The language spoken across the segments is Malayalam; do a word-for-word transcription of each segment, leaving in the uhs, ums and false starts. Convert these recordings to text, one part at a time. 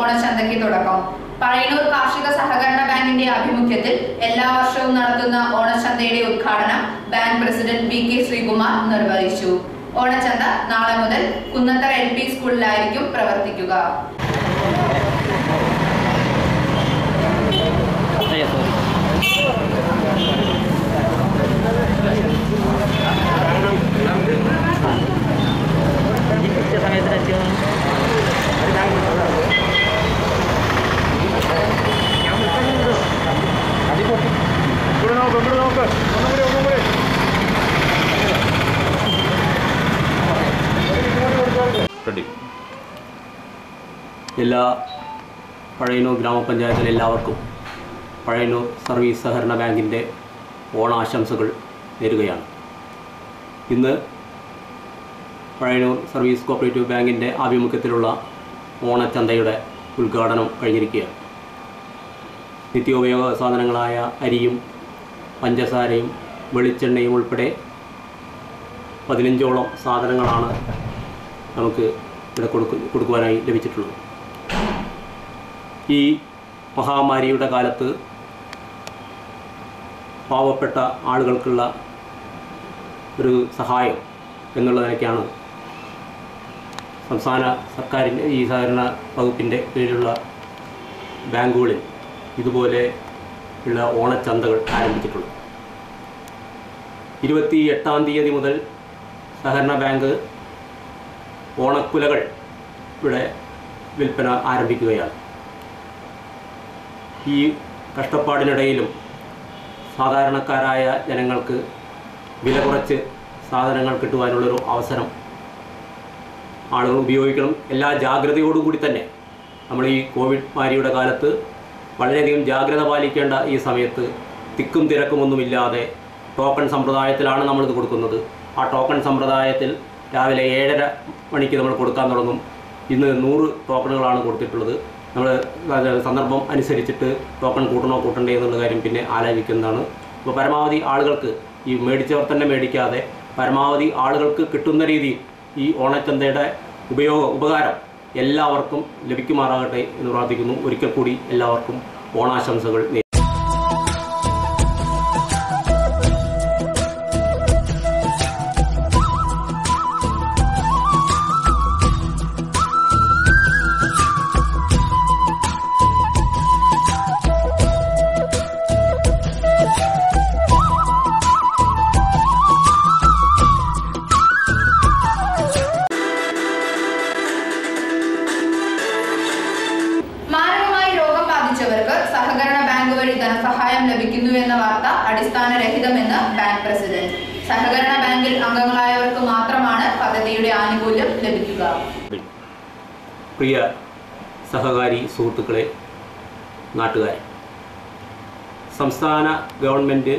ഓണച്ചന്തയ്ക്ക് തുടക്കം. പഴയന്നൂർ കാർഷിക സഹകരണ ബാങ്കിന്റെ ആഭിമുഖ്യത്തിൽ എല്ലാ വർഷവും നടത്തുന്ന ഓണച്ചന്തയുടെ ഉദ്ഘാടനം bank president V K Sreekumar നിർവഹിച്ചു. ഓണച്ചന്ത നാളെ മുതൽ കുന്നത്തറ എൽ പി സ്കൂളിലായിരിക്കും പ്രവർത്തിക്കുക. എല്ലാ പഴയന്നൂർ ഗ്രാമപഞ്ചായത്തിലെ എല്ലാവർക്കും പഴയന്നൂർ സർവീസ് സഹകരണ ബാങ്കിൻ്റെ ഓണാശംസകൾ നേരുകയാണ്. ഇന്ന് പഴയന്നൂർ സർവീസ് കോപ്പറേറ്റീവ് ബാങ്കിൻ്റെ ആഭിമുഖ്യത്തിലുള്ള ഓണച്ചന്തയുടെ ഉദ്ഘാടനം കഴിഞ്ഞിരിക്കുകയാണ്. നിത്യോപയോഗ സാധനങ്ങളായ അരിയും പഞ്ചസാരയും വെളിച്ചെണ്ണയും ഉൾപ്പെടെ പതിനഞ്ചോളം സാധനങ്ങളാണ് നമുക്ക് ഇവിടെ കൊടുക്കു കൊടുക്കുവാനായി ലഭിച്ചിട്ടുള്ളത്. ഈ മഹാമാരിയുടെ കാലത്ത് പാവപ്പെട്ട ആളുകൾക്കുള്ള ഒരു സഹായം എന്നുള്ള നിലയ്ക്കാണ് സംസ്ഥാന സർക്കാരിൻ്റെ ഈ സഹകരണ വകുപ്പിൻ്റെ കീഴിലുള്ള ബാങ്കുകളിൽ ഇതുപോലെ ഉള്ള ഓണച്ചന്തകൾ ആരംഭിച്ചിട്ടുള്ളത്. ഇരുപത്തി എട്ടാം തീയതി മുതൽ സഹകരണ ബാങ്ക് ഓണക്കുലകൾ ഇവിടെ വിൽപ്പന ആരംഭിക്കുകയാണ്. ഈ കഷ്ടപ്പാടിനിടയിലും സാധാരണക്കാരായ ജനങ്ങൾക്ക് വില കുറച്ച് സാധനങ്ങൾ കിട്ടുവാനുള്ളൊരു അവസരം ആളുകൾ ഉപയോഗിക്കണം. എല്ലാ ജാഗ്രതയോടുകൂടി തന്നെ നമ്മൾ ഈ കോവിഡ് മാരിയുടെ കാലത്ത് വളരെയധികം ജാഗ്രത പാലിക്കേണ്ട ഈ സമയത്ത് തിക്കും തിരക്കുമൊന്നുമില്ലാതെ ടോക്കൺ സമ്പ്രദായത്തിലാണ് നമ്മളിത് കൊടുക്കുന്നത്. ആ ടോക്കൺ സമ്പ്രദായത്തിൽ രാവിലെ ഏഴര മണിക്ക് നമ്മൾ കൊടുക്കാൻ തുടങ്ങും. ഇന്ന് നൂറ് ടോക്കണുകളാണ് കൊടുത്തിട്ടുള്ളത്. നമ്മൾ സന്ദർഭം അനുസരിച്ചിട്ട് ടോക്കൺ കൂട്ടണോ കൂട്ടണ്ടേ എന്നുള്ള കാര്യം പിന്നെ ആലോചിക്കുന്നതാണ്. അപ്പോൾ പരമാവധി ആളുകൾക്ക് ഈ മേടിച്ചവർ തന്നെ മേടിക്കാതെ പരമാവധി ആളുകൾക്ക് കിട്ടുന്ന രീതിയിൽ ഈ ഓണച്ചന്തയുടെ ഉപയോഗ ഉപകാരം എല്ലാവർക്കും ലഭിക്കുമാറാകട്ടെ എന്ന് പ്രാർത്ഥിക്കുന്നു. ഒരിക്കൽ കൂടി എല്ലാവർക്കും ഓണാശംസകൾ. സഹകരണ ബാങ്ക് വഴി ധനസഹായം ലഭിക്കുന്നുവെന്ന വാർത്ത അടിസ്ഥാനരഹിതമെന്ന് ബാങ്ക് പ്രസിഡന്റ്. സഹകരണ ബാങ്കിൽ അംഗങ്ങളായവർക്ക് മാത്രമാണ് പദ്ധതിയുടെ ആനുകൂല്യം ലഭിക്കുക. പ്രിയ സഹകാരി സുഹൃത്തുക്കളെ, നാട്ടുകാരെ, സംസ്ഥാന ഗവൺമെൻറ്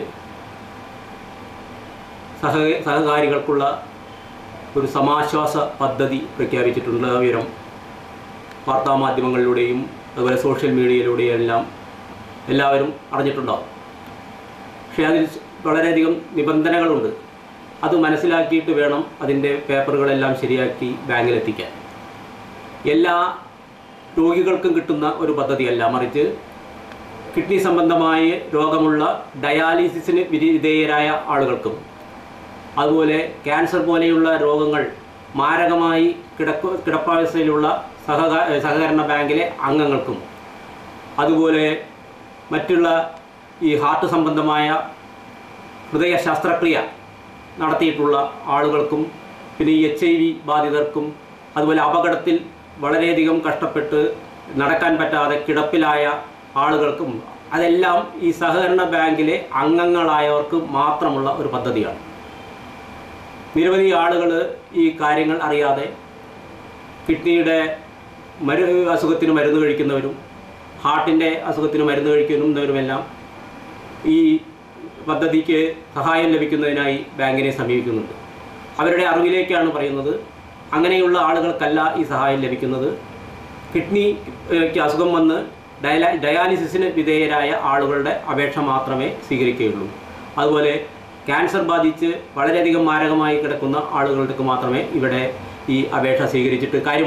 സഹ സഹകാരികൾക്കുള്ള ഒരു സമാശ്വാസ പദ്ധതി പ്രഖ്യാപിച്ചിട്ടുള്ള വിവരം വാർത്താമാധ്യമങ്ങളിലൂടെയും അതുപോലെ സോഷ്യൽ മീഡിയയിലൂടെയും എല്ലാം എല്ലാവരും അറിഞ്ഞിട്ടുണ്ടാവും. പക്ഷേ അതിൽ വളരെയധികം നിബന്ധനകളുണ്ട്. അത് മനസ്സിലാക്കിയിട്ട് വേണം അതിൻ്റെ പേപ്പറുകളെല്ലാം ശരിയാക്കി ബാങ്കിലെത്തിക്കാൻ. എല്ലാ രോഗികൾക്കും കിട്ടുന്ന ഒരു പദ്ധതിയല്ല, മറിച്ച് കിഡ്നി സംബന്ധമായ രോഗമുള്ള ഡയാലിസിസിന് വിധേയരായ ആളുകൾക്കും അതുപോലെ ക്യാൻസർ പോലെയുള്ള രോഗങ്ങൾ മാരകമായി കിടക്ക കിടപ്പാവസ്ഥയിലുള്ള സഹകാ സഹകരണ ബാങ്കിലെ അംഗങ്ങൾക്കും അതുപോലെ മറ്റുള്ള ഈ ഹാർട്ട് സംബന്ധമായ ഹൃദയ ശസ്ത്രക്രിയ നടത്തിയിട്ടുള്ള ആളുകൾക്കും പിന്നെ ഈ എച്ച് ഐ വി ബാധിതർക്കും അതുപോലെ അപകടത്തിൽ വളരെയധികം കഷ്ടപ്പെട്ട് നടക്കാൻ പറ്റാതെ കിടപ്പിലായ ആളുകൾക്കും അതെല്ലാം ഈ സഹകരണ ബാങ്കിലെ അംഗങ്ങളായവർക്ക് മാത്രമുള്ള ഒരു പദ്ധതിയാണ്. നിരവധി ആളുകൾ ഈ കാര്യങ്ങൾ അറിയാതെ കിഡ്നിയുടെ മരു അസുഖത്തിന് മരുന്ന് കഴിക്കുന്നവരും ഹാർട്ടിൻ്റെ അസുഖത്തിന് മരുന്ന് കഴിക്കുന്നവരുമെല്ലാം ഈ പദ്ധതിക്ക് സഹായം ലഭിക്കുന്നതിനായി ബാങ്കിനെ സമീപിക്കുന്നുണ്ട്. അവരുടെ അറിവിലേക്കാണ് പറയുന്നത്. അങ്ങനെയുള്ള ആളുകൾക്കല്ല ഈ സഹായം ലഭിക്കുന്നത്. കിഡ്നിക്ക് അസുഖം വന്ന് ഡയാ ഡയാലിസിസിന് വിധേയരായ ആളുകളുടെ അപേക്ഷ മാത്രമേ സ്വീകരിക്കുകയുള്ളൂ. അതുപോലെ ക്യാൻസർ ബാധിച്ച് വളരെയധികം മാരകമായി കിടക്കുന്ന ആളുകൾക്ക് മാത്രമേ ഇവിടെ ഈ അപേക്ഷ സ്വീകരിച്ചിട്ട് കാര്യമുള്ളൂ.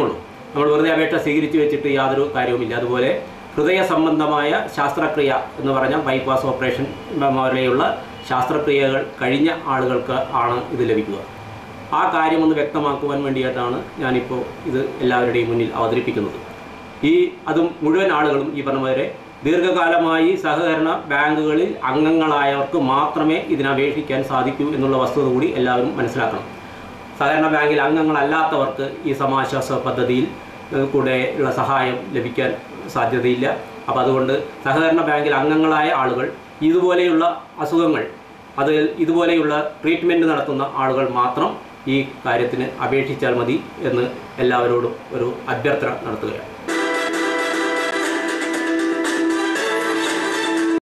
നമ്മൾ വെറുതെ അപേക്ഷ സ്വീകരിച്ച് വെച്ചിട്ട് യാതൊരു കാര്യവുമില്ല. അതുപോലെ ഹൃദയ സംബന്ധമായ ശാസ്ത്രക്രിയ എന്ന് പറഞ്ഞാൽ ബൈപ്പാസ് ഓപ്പറേഷൻ പോലെയുള്ള ശാസ്ത്രക്രിയകൾ കഴിഞ്ഞ ആളുകൾക്ക് ആണ് ഇത് ലഭിക്കുക. ആ കാര്യമൊന്ന് വ്യക്തമാക്കുവാൻ വേണ്ടിയിട്ടാണ് ഞാനിപ്പോൾ ഇത് എല്ലാവരുടെയും മുന്നിൽ അവതരിപ്പിക്കുന്നത്. ഈ അതും മുഴുവൻ ആളുകളും ഈ പറഞ്ഞ പോലെ ദീർഘകാലമായി സഹകരണ ബാങ്കുകളിൽ അംഗങ്ങളായവർക്ക് മാത്രമേ ഇതിനപേക്ഷിക്കാൻ സാധിക്കൂ എന്നുള്ള വസ്തുത കൂടി എല്ലാവരും മനസ്സിലാക്കണം. സഹകരണ ബാങ്കിൽ അംഗങ്ങളല്ലാത്തവർക്ക് ഈ സമാശ്വാസ പദ്ധതിയിൽ കൂടെ ഉള്ള സഹായം ലഭിക്കാൻ സാധ്യതയില്ല. അപ്പോൾ അതുകൊണ്ട് സഹകരണ ബാങ്കിൽ അംഗങ്ങളായ ആളുകൾ ഇതുപോലെയുള്ള അസുഖങ്ങൾ അത് ഇതുപോലെയുള്ള ട്രീറ്റ്മെൻറ്റ് നടത്തുന്ന ആളുകൾ മാത്രം ഈ കാര്യത്തിന് അപേക്ഷിച്ചാൽ മതി എന്ന് എല്ലാവരോടും ഒരു അഭ്യർത്ഥന നടത്തുകയാണ്.